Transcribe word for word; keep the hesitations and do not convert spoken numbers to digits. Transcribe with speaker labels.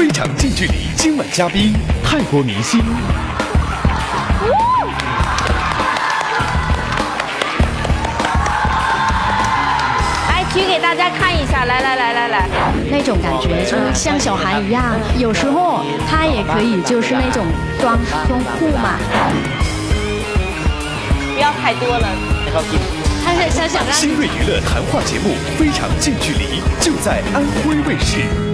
Speaker 1: 非常近距离，今晚嘉宾泰国明星。
Speaker 2: 来举给大家看一下，来来来来来，
Speaker 3: 那种感觉就像小孩一样，有时候他也可以就是那种装装酷嘛。
Speaker 2: 不要太多了。他是想想让
Speaker 1: 新锐娱乐谈话节目《非常近距离》就在安徽卫视。